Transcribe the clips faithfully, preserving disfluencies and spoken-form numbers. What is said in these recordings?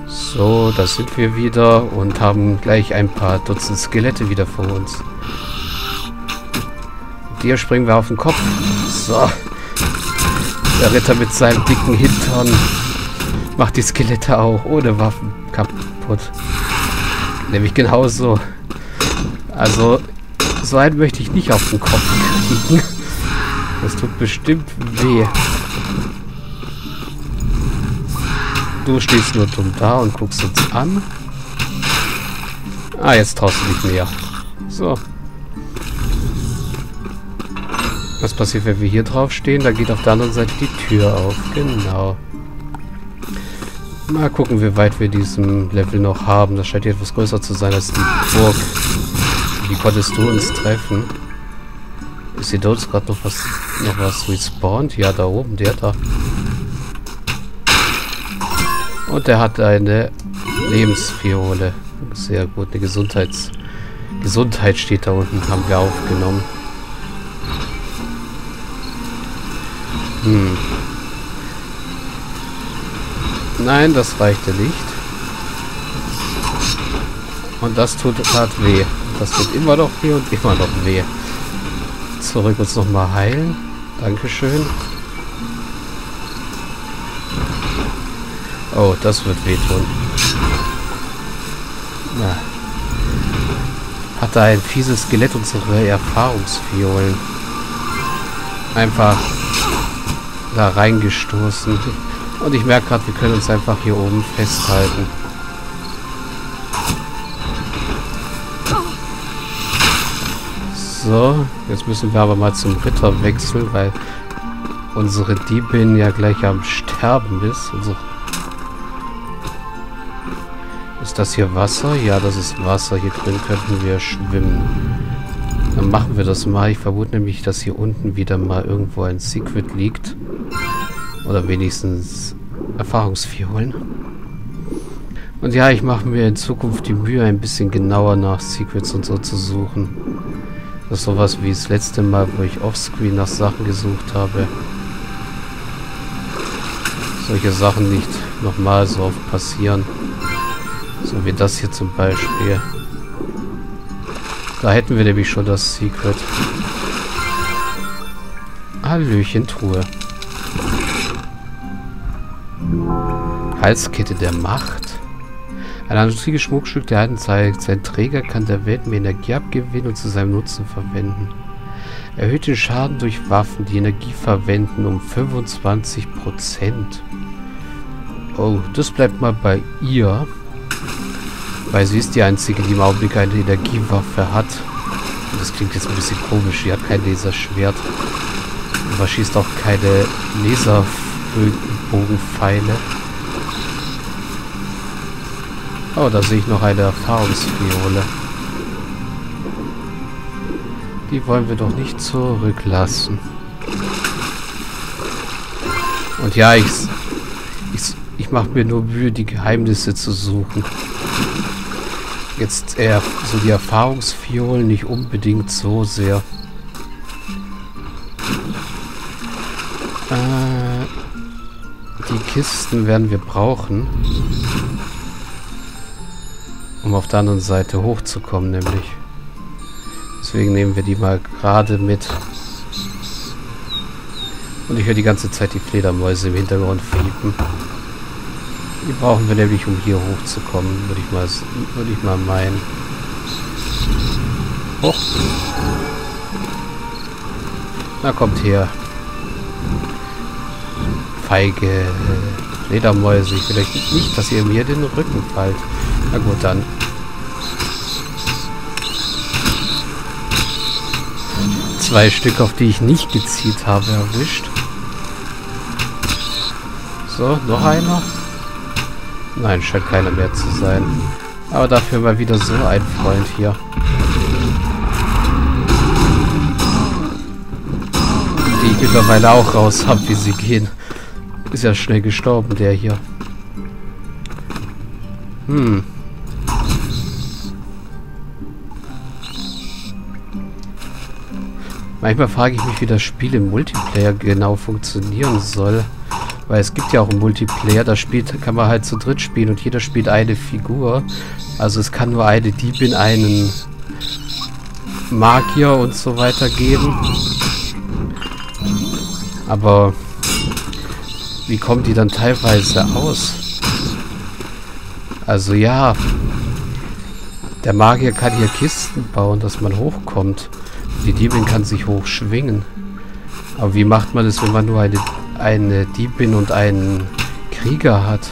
So, da sind wir wieder und haben gleich ein paar Dutzend Skelette wieder vor uns. Dir springen wir auf den Kopf. So. Der Ritter mit seinem dicken Hintern macht die Skelette auch ohne Waffen kaputt. Nämlich genauso. Also, so einen möchte ich nicht auf den Kopf kriegen. Das tut bestimmt weh. Du stehst nur dumm da und guckst uns an. Ah, jetzt traust du dich mehr. So. Was passiert, wenn wir hier drauf stehen? Da geht auf der anderen Seite die Tür auf. Genau. Mal gucken, wie weit wir diesen Level noch haben. Das scheint hier etwas größer zu sein als die Burg. Wie konntest du uns treffen? Ist hier dort gerade noch was, noch was respawnt? Ja, da oben, der da. Und der hat eine Lebensfiole. Sehr gut, eine Gesundheits... Gesundheit steht da unten, haben wir aufgenommen. Hm. Nein, das reichte nicht. Und das tut tat weh. Das tut immer noch weh und immer noch weh. Zurück uns nochmal heilen. Dankeschön. Oh, das wird wehtun. Na. Hat da ein fieses Skelett unsere Erfahrungsfiolen einfach da reingestoßen. Und ich merke gerade, wir können uns einfach hier oben festhalten. So, jetzt müssen wir aber mal zum Ritter wechseln, weil unsere Diebin ja gleich am Sterben ist. Unsere Ist das hier Wasser? Ja, das ist Wasser. Hier drin könnten wir schwimmen. Dann machen wir das mal. Ich vermute nämlich, dass hier unten wieder mal irgendwo ein Secret liegt. Oder wenigstens Erfahrungsfiolen. Und ja, ich mache mir in Zukunft die Mühe, ein bisschen genauer nach Secrets und so zu suchen. Das ist sowas wie das letzte Mal, wo ich offscreen nach Sachen gesucht habe. Solche Sachen nicht nochmal so oft passieren. So wie das hier zum Beispiel. Da hätten wir nämlich schon das Secret. Hallöchen, Truhe. Halskette der Macht. Ein antikes Schmuckstück der alten Zeit. Sein Träger kann der Welt mehr Energie abgewinnen und zu seinem Nutzen verwenden. Erhöht den Schaden durch Waffen, die Energie verwenden, um fünfundzwanzig Prozent. Oh, das bleibt mal bei ihr. Weil sie ist die einzige, die im Augenblick eine Energiewaffe hat. Und das klingt jetzt ein bisschen komisch. Sie hat kein Laserschwert. Und verschießt auch keine Laserbogenpfeile. Oh, da sehe ich noch eine Erfahrungsfiole. Die wollen wir doch nicht zurücklassen. Und ja, ich, ich, ich mache mir nur Mühe, die Geheimnisse zu suchen. Jetzt eher so die Erfahrungsfiolen nicht unbedingt so sehr. Äh, die Kisten werden wir brauchen, um auf der anderen Seite hochzukommen, nämlich. Deswegen nehmen wir die mal gerade mit. Und ich höre die ganze Zeit die Fledermäuse im Hintergrund fiepen. Die brauchen wir nämlich, um hier hochzukommen, würde ich mal, würde ich mal meinen. Hoch. Na, kommt her. Feige Fledermäuse. Ich will euch nicht, dass ihr mir den Rücken fallt. Na gut, dann. Zwei Stück, auf die ich nicht gezielt habe, erwischt. So, noch einer. Nein, scheint keiner mehr zu sein. Aber dafür mal wieder so ein Freund hier. Die ich mittlerweile auch raus habe, wie sie gehen. Ist ja schnell gestorben, der hier. Hm. Manchmal frage ich mich, wie das Spiel im Multiplayer genau funktionieren soll. Weil es gibt ja auch einen Multiplayer, da spielt, kann man halt zu dritt spielen und jeder spielt eine Figur. Also es kann nur eine Diebin, einen Magier und so weiter geben. Aber wie kommen die dann teilweise aus? Also ja, der Magier kann hier Kisten bauen, dass man hochkommt. Die Diebin kann sich hochschwingen. Aber wie macht man das, wenn man nur eine, eine Diebin und einen Krieger hat?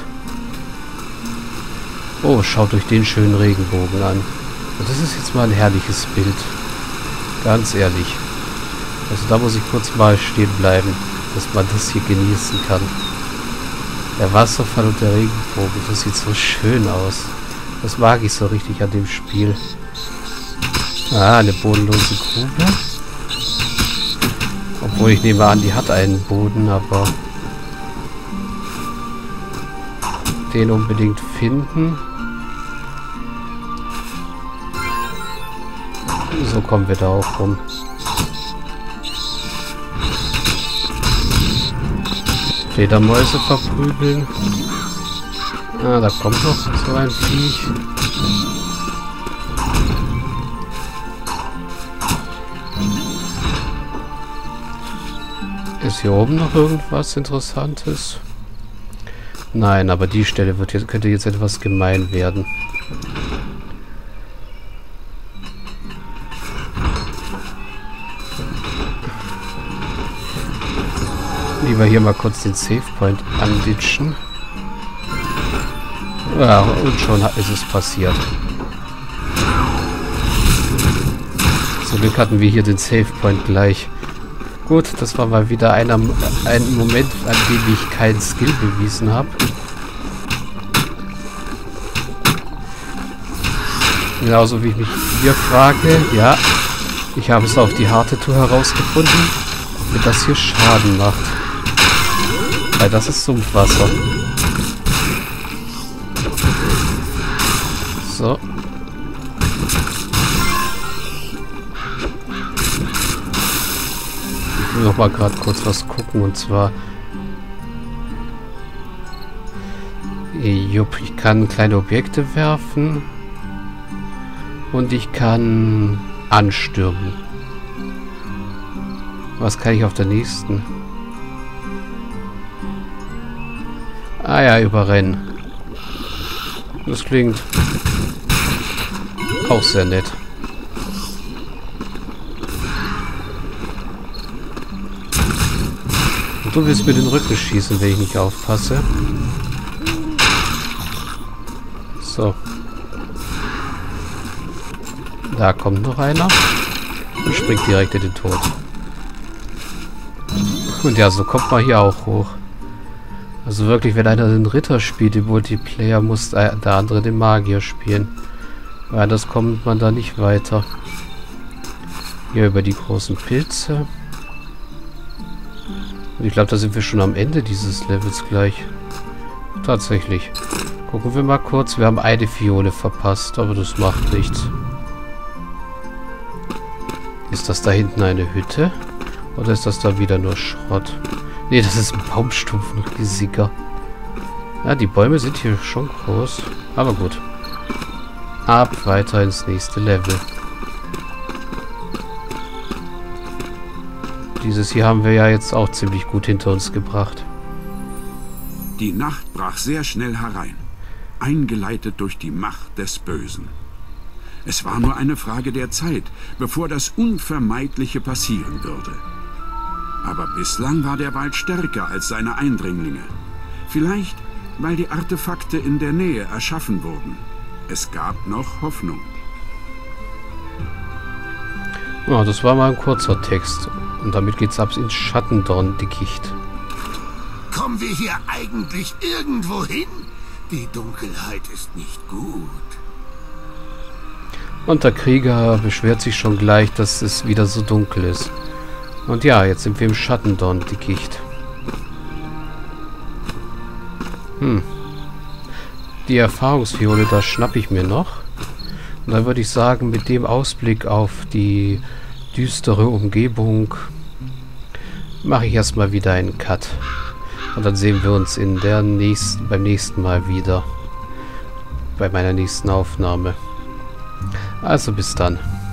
Oh, schaut euch den schönen Regenbogen an. Und das ist jetzt mal ein herrliches Bild. Ganz ehrlich. Also da muss ich kurz mal stehen bleiben, dass man das hier genießen kann. Der Wasserfall und der Regenbogen, das sieht so schön aus. Das mag ich so richtig an dem Spiel. Ah, eine bodenlose Grube. Obwohl ich nehme an, die hat einen Boden, aber den unbedingt finden. So kommen wir da auch rum. Fledermäuse verprügeln. Ah, da kommt noch so ein Viech. Ist hier oben noch irgendwas Interessantes? Nein, aber die Stelle wird jetzt, könnte jetzt etwas gemein werden. Lieber hier mal kurz den Save Point anditschen. Ja, und schon ist es passiert. Zum Glück hatten wir hier den Save Point gleich. Gut, das war mal wieder einer, ein Moment, an dem ich keinen Skill bewiesen habe. Genauso wie ich mich hier frage, ja, ich habe es auf die harte Tour herausgefunden, ob mir das hier Schaden macht. Weil das ist Sumpfwasser. So. Ich will noch mal gerade kurz was gucken und zwar... Jupp, ich kann kleine Objekte werfen. Und ich kann anstürmen. Was kann ich auf der nächsten? Ah ja, überrennen. Das klingt auch sehr nett. Und du willst mir den Rücken schießen, wenn ich nicht aufpasse. So. Da kommt noch einer. Und springt direkt in den Tod. Und ja, so kommt man hier auch hoch. Also wirklich, wenn einer den Ritter spielt im Multiplayer, muss der andere den Magier spielen. Weil das kommt man da nicht weiter. Hier über die großen Pilze. Und ich glaube, da sind wir schon am Ende dieses Levels gleich. Tatsächlich. Gucken wir mal kurz. Wir haben eine Fiole verpasst, aber das macht nichts. Ist das da hinten eine Hütte? Oder ist das da wieder nur Schrott? Ne, das ist ein Baumstumpfenriesiger. Ja, die Bäume sind hier schon groß. Aber gut. Ab weiter ins nächste Level. Dieses hier haben wir ja jetzt auch ziemlich gut hinter uns gebracht. Die Nacht brach sehr schnell herein, eingeleitet durch die Macht des Bösen. Es war nur eine Frage der Zeit, bevor das Unvermeidliche passieren würde. Aber bislang war der Wald stärker als seine Eindringlinge. Vielleicht, weil die Artefakte in der Nähe erschaffen wurden. Es gab noch Hoffnung. Ja, das war mal ein kurzer Text. Und damit geht's ab ins Schattendorn-Dickicht. Kommen wir hier eigentlich irgendwo hin? Die Dunkelheit ist nicht gut. Und der Krieger beschwert sich schon gleich, dass es wieder so dunkel ist. Und ja, jetzt sind wir im Schattendorn-Dickicht. Hm. Die Erfahrungsfiole, da schnappe ich mir noch. Und dann würde ich sagen, mit dem Ausblick auf die düstere Umgebung mache ich erstmal wieder einen Cut. Und dann sehen wir uns in der nächsten, beim nächsten Mal wieder. Bei meiner nächsten Aufnahme. Also bis dann.